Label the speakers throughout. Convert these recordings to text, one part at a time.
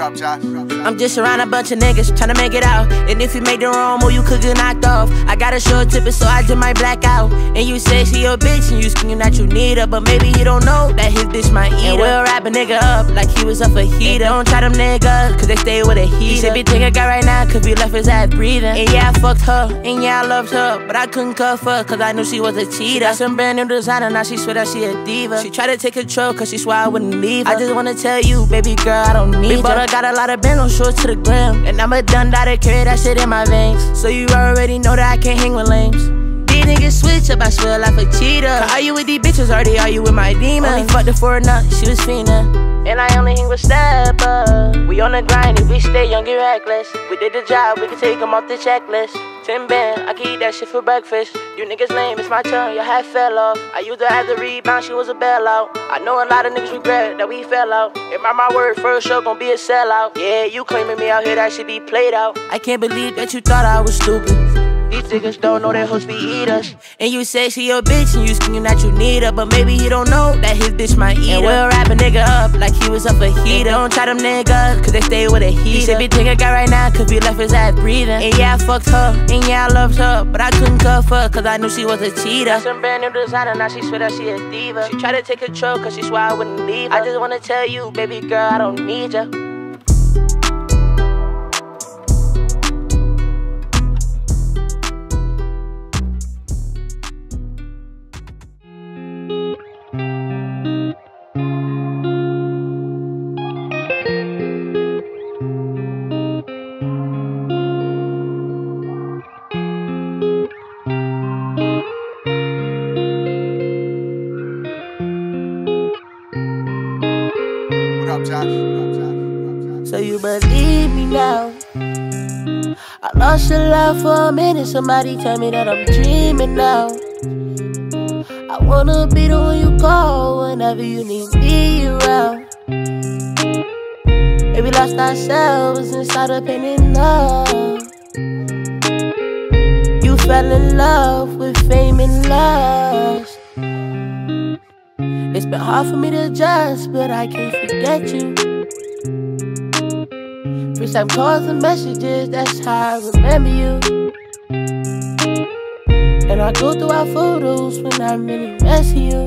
Speaker 1: up, Josh?
Speaker 2: I'm just around a bunch of niggas tryna make it out. And if you make the wrong move, you could get knocked off. I got a short tipper, so I just might black out. And you say she your bitch, and you scream that you need her, but maybe he don't know that his bitch might eat her. And we'll wrap a nigga up like he was up a heater. Don't try them niggas, cause they stay with a heater. He should be taking a guy right now, cause we left his ass breathing. And yeah, I fucked her, and yeah, I loved her, but I couldn't cuff her, cause I knew she was a cheater. Got some brand new designer, now she swear that she a diva. She tried to take control, cause she swore I wouldn't leave her. I just wanna tell you, baby girl, I don't need her. Got a lot of band on shorts to the gram, and I'm a done daughter, carry that shit in my veins. So you already know that I can't hang with lames. These niggas switch up, I swear like a cheater. Are you with these bitches, already are you with my demon? Only fucked her for a nut, she was fiendin'. And I only hang with steppers. We on the grind and we stay young and reckless. We did the job, we can take them off the checklist. 10 band, I can eat that shit for breakfast. You niggas lame, it's my turn, your hat fell off. I used to have the rebound, she was a bailout. I know a lot of niggas regret that we fell out. And by my word, first show gon' be a sellout. Yeah, you claiming me out here, that shit be played out. I can't believe that you thought I was stupid. These niggas don't know that hoes be eaters. And you say she your bitch and you scream that you need her, but maybe he don't know that his bitch might eat her. And we'll wrap a nigga up like he was up a heater. Don't try them niggas, cause they stay with a heater. He should be taking a guy right now, cause we left his ass breathing. And yeah, I fucked her, and yeah, I loved her, but I couldn't cuff her, cause I knew she was a cheater. Got some brand new designer, now she swear that she a diva. She tried to take control, cause she swore I wouldn't leave her. I just wanna tell you, baby girl, I don't need ya. So you believe me now? I lost your love for a minute. Somebody tell me that I'm dreaming now. I wanna be the one you call whenever you need me around. Maybe we lost ourselves inside of pain and love. You fell in love with fame and lust. It's been hard for me to adjust, but I can't forget you. FaceTime calls and messages, that's how I remember you. And I go through our photos when I'm really messing you.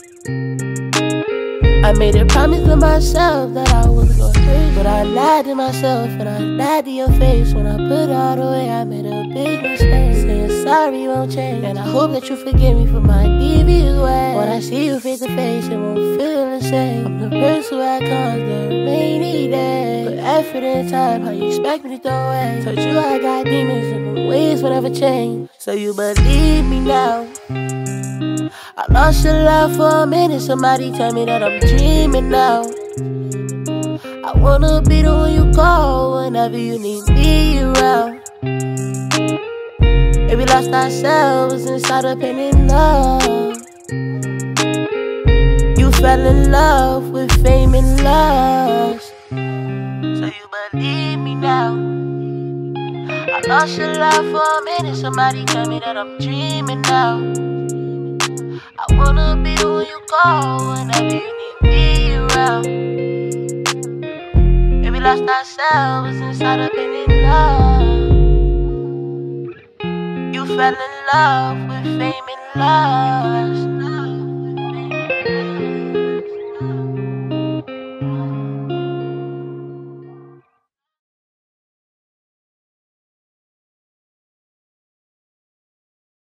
Speaker 2: I made a promise to myself that I was gonna hurt, but I lied to myself and I lied to your face. When I put it all away, I made a big mistake. Saying sorry won't change, and I hope that you forgive me for my devious ways. When I see you face to face, it won't feel the same. I'm the person who had caused the rainy day. Put effort and time, how you expect me to throw away? Told you I got demons and the ways will never change. So you believe me now? I lost your love for a minute. Somebody tell me that I'm dreaming now. I wanna be the one you call whenever you need me around. Maybe we lost ourselves inside of pain and love. You fell in love with fame and lust. So you believe me now? I lost your love for a minute. Somebody tell me that I'm dreaming now. I wanna be the one you call whenever you need me around. Maybe we lost ourselves inside of pain and love. You fell in love with fame and lust.